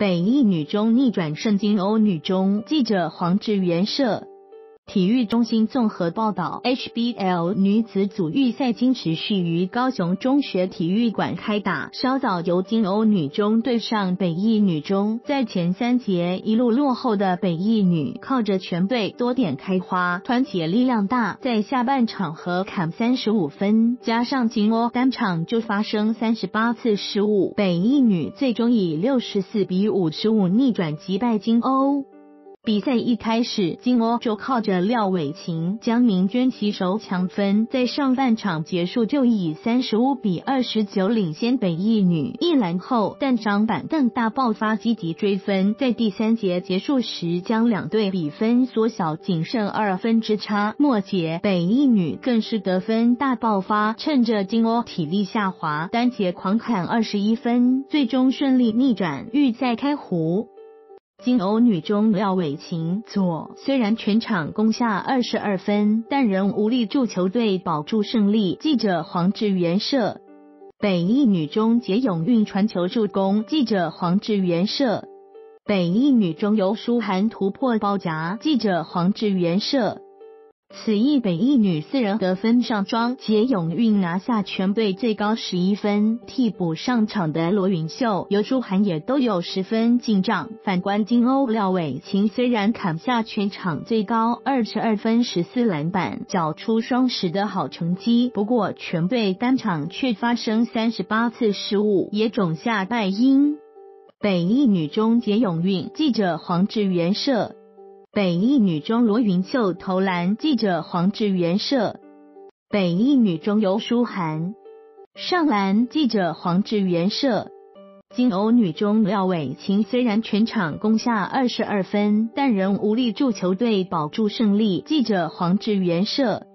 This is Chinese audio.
北一女中逆转胜金欧女中，记者黄志源社。体育中心综合报道 ，HBL 女子组预赛今持续于高雄中学体育馆开打。稍早由金欧女中对上北一女中，在前3节一路落后的北一女，靠着全队多点开花，团结力量大，在下半场和砍35分，加上金欧单场就发生38次失误，北一女最终以64比55逆转击败金欧。比赛一开始，金欧就靠着廖伟琴、江明娟携手抢分，在上半场结束就以35比29领先北一女一篮后，但张板凳大爆发积极追分，在第3节结束时将两队比分缩小仅剩2分之差。末节北一女更是得分大爆发，趁着金欧体力下滑，单节狂砍21分，最终顺利逆转预赛开胡。金欧女中廖伟琴左虽然全场攻下22分，但仍无力助球队保住胜利。记者黄志源社。北一女中杰永运传球助攻。记者黄志源社。北一女中由舒涵突破包夹。记者黄志源社。此役北一女4人得分上庄，杰永运拿下全队最高11分，替补上场的罗云秀、尤舒涵也都有10分进账。反观金欧廖伟琴虽然砍下全场最高22分14篮板，缴出双10的好成绩，不过全队单场却发生38次失误，也种下败因。北一女中杰永运。记者黄志源社。北一女中罗云秀投篮。记者黄志源社。北一女中尤舒涵上篮。记者黄志源社。金欧女中廖伟琴虽然全场攻下22分，但仍无力助球队保住胜利。记者黄志源社。